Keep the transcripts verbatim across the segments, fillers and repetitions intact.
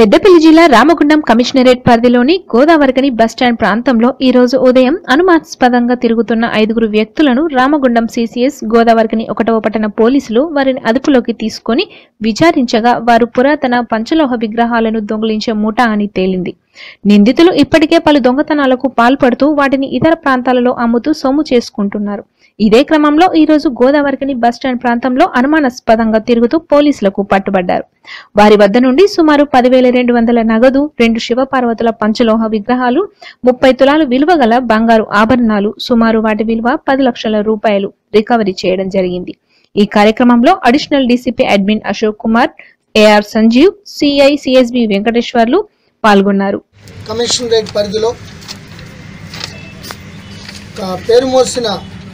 పెద్దపల్లి జిల్లా రామగుండం కమిషనరేట్ పరిధిలోని గోదావరికని బస్టాండ్ ప్రాంతంలో ఈ రోజు ఉదయం అనుమానాస్పదంగా తిరుగుతున్న ఐదుగురు వ్యక్తులను రామగుండం సీసీఎస్ గోదావరికని ఒకటవ పట్టణ పోలీసులు వారిని అదుపులోకి తీసుకుని విచారించగా వారు పురాతన పంచలోహ విగ్రహాలను దొంగిలించే ముఠా అని తేలింది. నిందితులు ఇప్పటికే పలు దొంగతనాలకు పాల్పడుతూ వాటిని ఇతర ప్రాంతాలలో అమ్ముతూ సొమ్ము చేసుకుంటున్నారు. ఇదే క్రమంలో ఈ రోజు గోదావరికని బస్టాండ్ ప్రాంతంలో అనుమానాస్పదంగా తిరుగుతూ పోలీసులకు పట్టుబడ్డారు. వారి వద్ద నుండి సుమారు పదివేల రెండు వందల నగదు, రెండు శివపార్వతుల పంచలోహ విగ్రహాలు, ముప్పై తులాలు విలువ గల బంగారు ఆభరణాలు, సుమారు వాటి విలువ పది లక్షల రూపాయలు రికవరీ చేయడం జరిగింది. ఈ కార్యక్రమంలో additional DCP admin Ashok Kumar, AR Sanjeev, CI CSB Venkateswarlu పాల్గొన్నారు. కమిషనరేట్ పరిధిలో పేరు మోసిన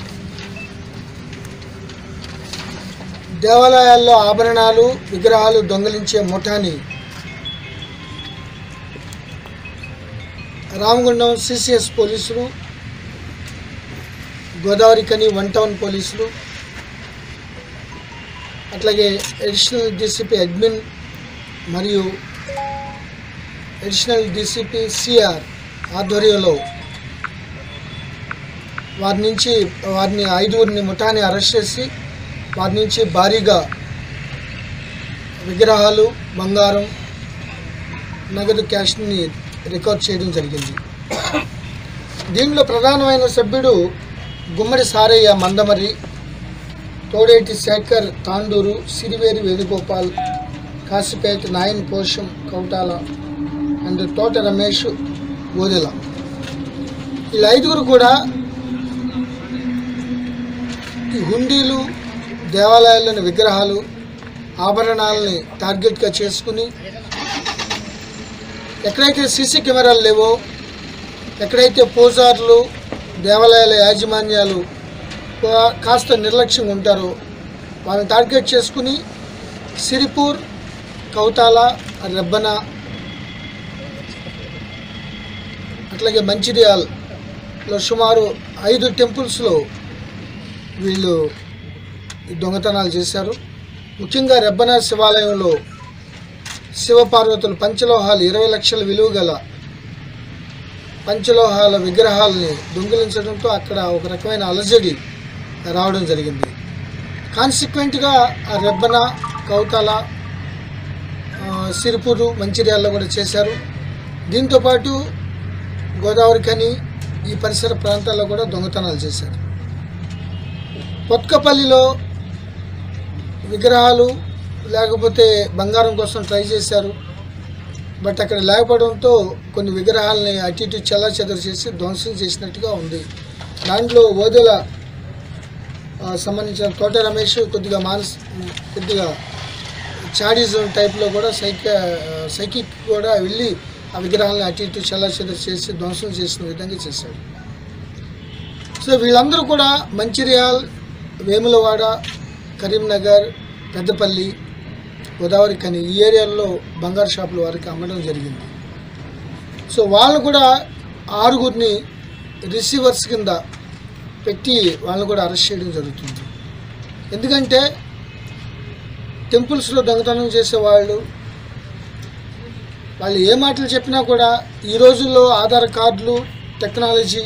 దేవాలయాల్లో ఆభరణాలు, విగ్రహాలు దొంగిలించే ముఠాని రామగుండం సిసిఎస్ పోలీసులు, గోదావరికని వన్ టౌన్ పోలీసులు, అట్లాగే అడిషనల్ డీసీపీ అడ్మిన్ మరియు అడిషనల్ డీసీపీ సిఆర్ ఆధ్వర్యంలో వారి నుంచి వారిని ఐదుగురిని ముఠాని అరెస్ట్ చేసి వారి నుంచి భారీగా విగ్రహాలు, బంగారం, నగదు, క్యాష్ని రికవర్ చేయడం జరిగింది. దీనిలో ప్రధానమైన సభ్యుడు గుమ్మడి సారయ్య మందమరి, తోడేటి శేఖర్ తాండూరు, సిరివేరి వేణుగోపాల్, కాశీపేట నాయన్ పోషం కౌటాల అండ్ తోట రమేష్ ఓదెల. వీళ్ళ ఐదుగురు కూడా ఈ హుండీలు, దేవాలయాల్లోని విగ్రహాలు, ఆభరణాలని టార్గెట్గా చేసుకుని ఎక్కడైతే సీసీ కెమెరాలు లేవో, ఎక్కడైతే పూజారులు, దేవాలయాల యాజమాన్యాలు కాస్త నిర్లక్ష్యంగా ఉంటారో వాళ్ళని టార్గెట్ చేసుకుని సిరిపూర్, కౌతాల, రెబ్బన, అట్లాగే మంచిర్యాలలో సుమారు ఐదు టెంపుల్స్లో వీళ్ళు దొంగతనాలు చేశారు. ముఖ్యంగా రెబ్బన శివాలయంలో శివపార్వతులు పంచలోహాలు ఇరవై లక్షల విలువ గల పంచలోహాల విగ్రహాలని దొంగిలించడంతో అక్కడ ఒక రకమైన అలజడి రావడం జరిగింది. కాన్సిక్వెంట్గా ఆ రెబ్బన, కౌతాల, సిరిపూరు, మంచిర్యాలలో కూడా చేశారు. దీంతోపాటు గోదావరికని ఈ పరిసర ప్రాంతాల్లో కూడా దొంగతనాలు చేశారు. కొత్కపల్లిలో విగ్రహాలు లేకపోతే బంగారం కోసం ట్రై చేశారు. బట్ అక్కడ లేకపోవడంతో కొన్ని విగ్రహాలని అటు ఇటు చెల్లాచెదరు చేసి ధ్వంసం చేసినట్టుగా ఉంది. దాంట్లో ఓదెల సంబంధించిన తోట రమేష్ కొద్దిగా మానస్ కొద్దిగా చాడిజం టైప్లో కూడా సైక సైకిక్ కూడా వెళ్ళి ఆ విగ్రహాలను అటు ఇటు చెల్లాచెదరు చేసి ధ్వంసం చేసిన విధంగా చేశాడు. సో వీళ్ళందరూ కూడా మంచిర్యాల్, వేములవాడ, కరీంనగర్, పెద్దపల్లి, గోదావరికని ఈ ఏరియాల్లో బంగారు షాపుల వారికి అమ్మడం జరిగింది. సో వాళ్ళు కూడా ఆరుగురిని రిసీవర్స్ కింద పెట్టి వాళ్ళని కూడా అరెస్ట్ చేయడం జరుగుతుంది. ఎందుకంటే టెంపుల్స్లో దొంగతనం చేసేవాళ్ళు వాళ్ళు ఏ మాటలు చెప్పినా కూడా ఈ రోజుల్లో ఆధార్ కార్డులు, టెక్నాలజీ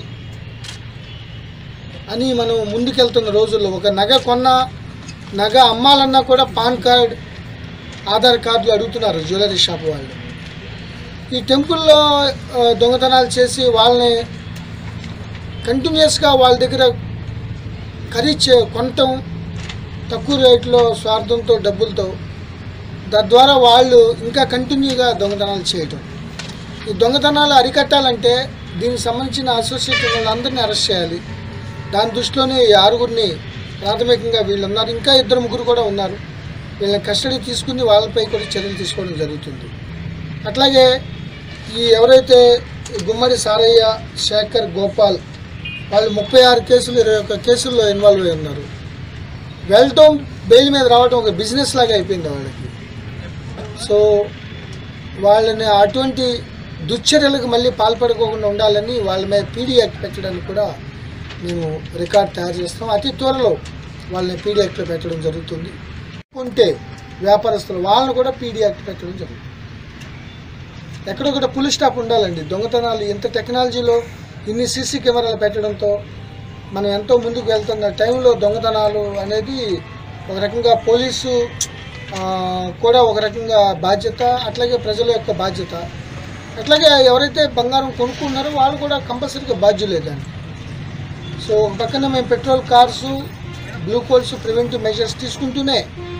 అని మనం ముందుకెళ్తున్న రోజుల్లో ఒక నగ కొన్నా, నగ అమ్మాలన్నా కూడా పాన్ కార్డ్, ఆధార్ కార్డులు అడుగుతున్నారు జ్యువెలరీ షాప్ వాళ్ళు. ఈ టెంపుల్లో దొంగతనాలు చేసి వాళ్ళని కంటిన్యూస్గా వాళ్ళ దగ్గర ఖరీచే కొనటం తక్కువ రేట్లో స్వార్థంతో, డబ్బులతో, తద్వారా వాళ్ళు ఇంకా కంటిన్యూగా దొంగతనాలు చేయటం. ఈ దొంగతనాలు అరికట్టాలంటే దీనికి సంబంధించిన అసోసియేట్ వాళ్ళందరినీ అరెస్ట్ చేయాలి. దాని దృష్టిలోనే ఈ ఆరుగురిని ప్రాథమికంగా వీళ్ళు ఉన్నారు. ఇంకా ఇద్దరు ముగ్గురు కూడా ఉన్నారు. వీళ్ళని కస్టడీ తీసుకుని వాళ్ళపై కూడా చర్యలు తీసుకోవడం జరుగుతుంది. అట్లాగే ఈ ఎవరైతే గుమ్మడి సారయ్య, శేఖర్, గోపాల్ వాళ్ళు ముప్పై ఆరు కేసులు ఇరవై ఒక్క కేసుల్లో ఇన్వాల్వ్ అయి ఉన్నారు. వెళ్ళటం, బెయిల్ మీద రావడం ఒక బిజినెస్ లాగా అయిపోయింది వాళ్ళకి. సో వాళ్ళని అటువంటి దుశ్చర్యలకు మళ్ళీ పాల్పడుకోకుండా ఉండాలని వాళ్ళ మీద పీడీ యాక్ట్ పెట్టడానికి కూడా మేము రికార్డ్ తయారు చేస్తాం. అతి త్వరలో వాళ్ళని పీడీ యాక్ట్లో పెట్టడం జరుగుతుంది. ఉంటే వ్యాపారస్తులు వాళ్ళని కూడా పీడీ యాక్ట్ పెట్టడం జరుగుతుంది. ఎక్కడొకటి పుల్ స్టాప్ ఉండాలండి. దొంగతనాలు ఇంత టెక్నాలజీలో ఇన్ని సీసీ కెమెరాలు పెట్టడంతో మనం ఎంతో ముందుకు వెళ్తున్న టైంలో దొంగతనాలు అనేది ఒక రకంగా పోలీసు కూడా ఒక రకంగా బాధ్యత, అట్లాగే ప్రజల యొక్క బాధ్యత, అట్లాగే ఎవరైతే బంగారం కొనుక్కున్నారో వాళ్ళు కూడా కంపల్సరీగా బాధ్యులే దాన్ని. సో ఒక పక్కన మేము petrol cars, blue colts preventive measures తీసుకుంటూనే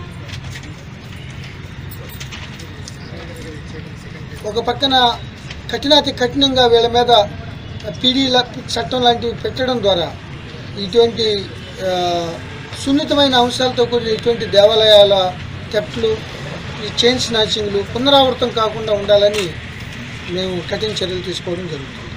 ఒక పక్కన కఠినాతి కఠినంగా వీళ్ళ మీద పీడీల చట్టం లాంటివి పెట్టడం ద్వారా ఇటువంటి సున్నితమైన అంశాలతో కూడిన ఇటువంటి దేవాలయాల థెఫ్ట్లు, ఈ చైన్ స్నాచింగ్లు పునరావృతం కాకుండా ఉండాలని మేము కఠిన చర్యలు తీసుకోవడం జరుగుతుంది.